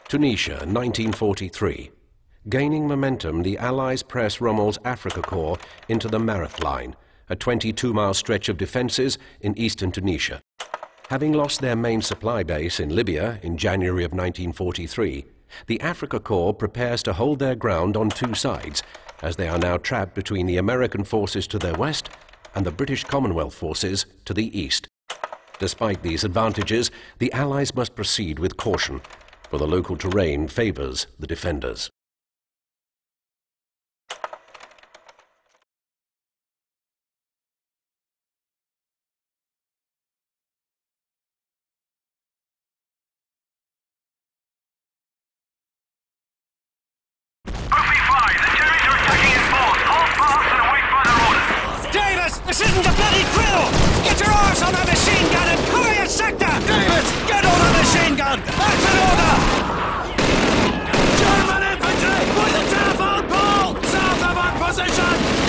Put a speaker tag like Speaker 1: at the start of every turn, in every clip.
Speaker 1: Tunisia, 1943. Gaining momentum, the Allies press Rommel's Afrika Korps into the Mareth Line, a 22-mile stretch of defences in eastern Tunisia. Having lost their main supply base in Libya in January of 1943, the Afrika Korps prepares to hold their ground on two sides, as they are now trapped between the American forces to their west and the British Commonwealth forces to the east. Despite these advantages, the Allies must proceed with caution, for the local terrain favours the defenders.
Speaker 2: This isn't a bloody drill! Get your arse on a machine gun and cover your sector! Davis, get on a machine gun! That's an order! German infantry! With the telephone pole! South of our position!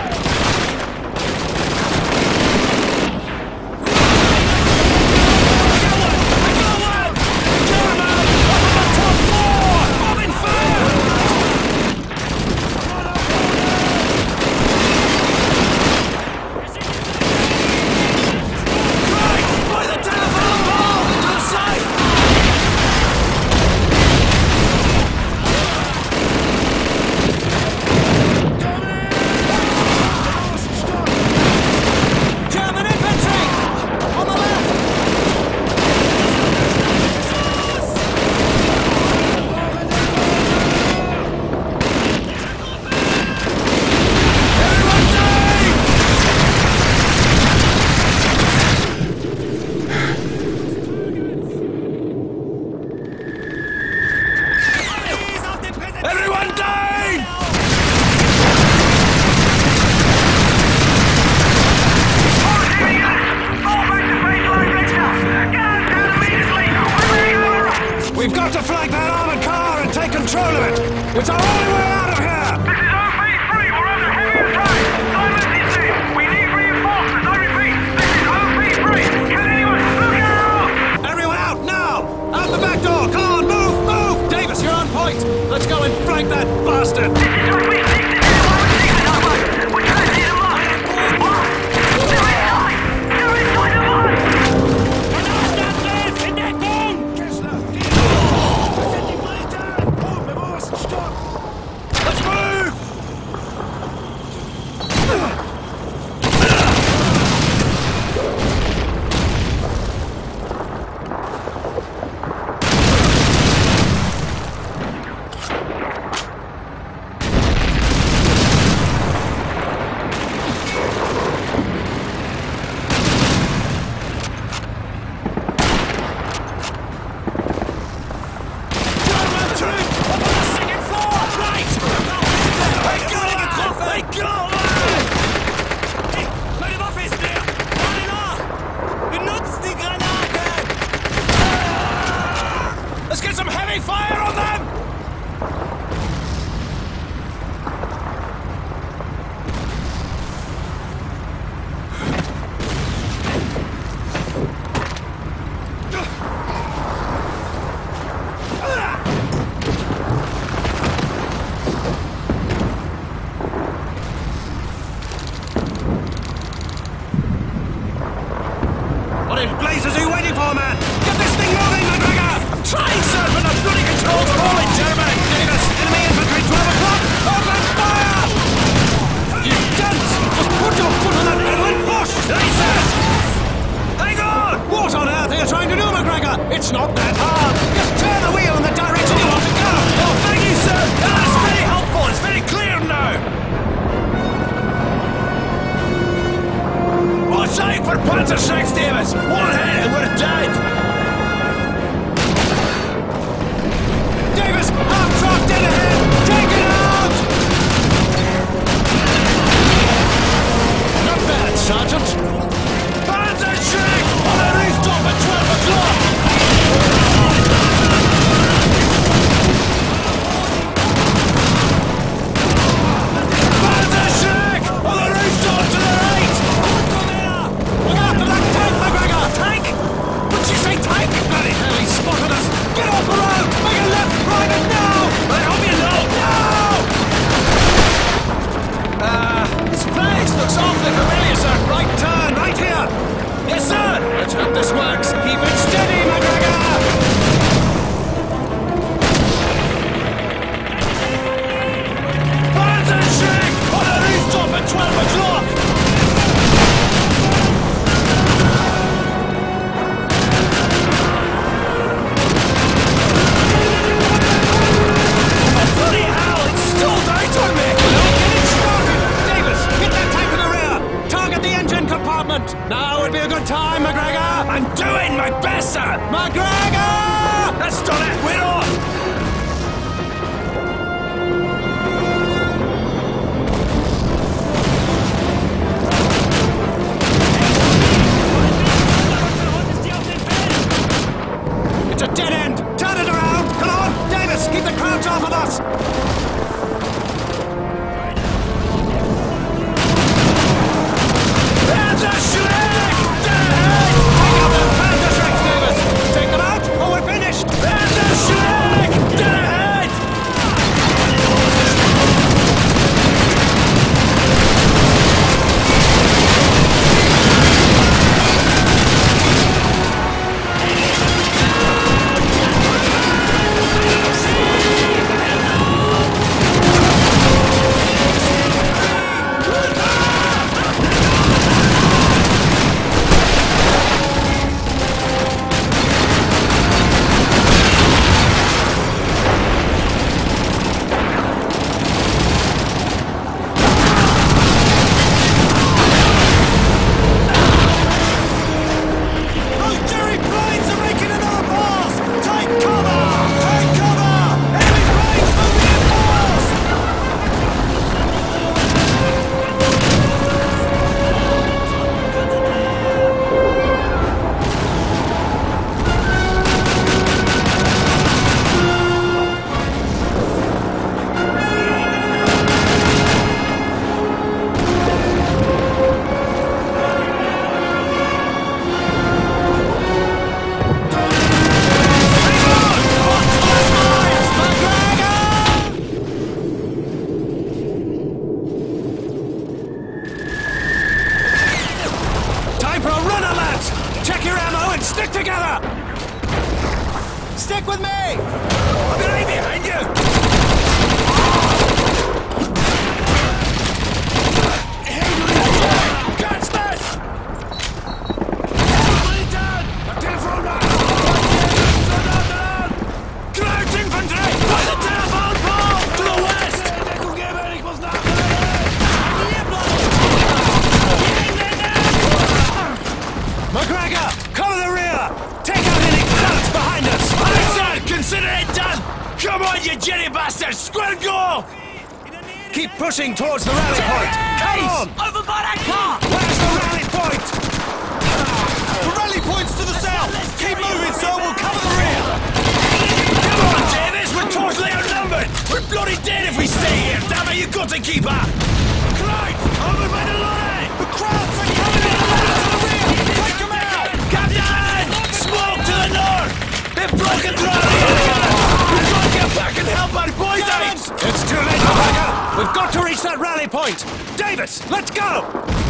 Speaker 2: We've got to flank that armored car and take control of it! It's our only way out of here!
Speaker 3: This is OP3, we're under heavy attack! Silence is in! We need reinforcements, I repeat! This is OP3! Can anyone look out?
Speaker 2: Everyone out, now! Out the back door! Come on, move, move! Davis, you're on point! Let's go and flank that bastard!
Speaker 3: This is OP6, this is OP6, over! We're trying to hit them up! What? They're inside! They're inside the mine!
Speaker 2: Let's move! Let's get some heavy fire on them! What in blazes are you waiting for, man? Get this thing moving, McGregor! I'm trying, sir, but the bloody controls are all in out off of us! There's a Shrek! Take out those panda Shreks, Davis! Take them out, or we're finished! There's a Shrek! Dead ahead! Check your ammo and stick together! Stick with me! I'll be right behind you! Catch this! Crouch infantry! By the telephone pole! To the west! McGregor, cover the rear! Take out any clouds behind us!
Speaker 4: I said, consider it done! Come on, you jelly bastards! Square goal!
Speaker 2: Keep pushing towards the rally point! Come on!
Speaker 4: Over by that car!
Speaker 2: Where's the rally point?
Speaker 4: The rally point's to the south! Keep moving, sir! We'll cover the rear! Come on, Davis! We're totally outnumbered! We're bloody dead if we stay here! Damn it, you've got to keep up! Clyde! Over by the line! The crowds are coming in! To the rear! Take them out! Captain! Smoke to the north! They've broken through the area! We've got to get back and help our boys out!
Speaker 2: It's too late, McGregor! We've got to reach that rally point! Davis, let's go!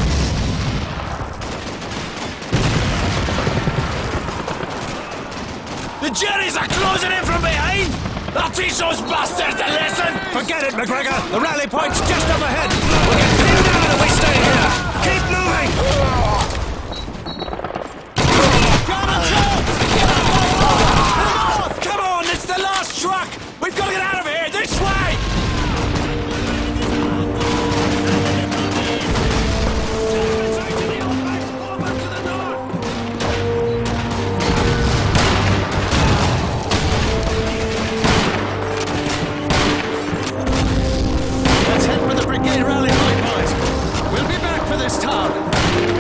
Speaker 4: The Jerrys are closing in from behind! I'll teach those bastards a lesson!
Speaker 2: Forget it, McGregor! The rally point's just up ahead! We'll get pinned down if we stay here! Keep moving!
Speaker 4: Come on, it's the last truck! We've got to get out of here! This way!
Speaker 2: Let's head for the brigade rally point, boys! We'll be back for this town!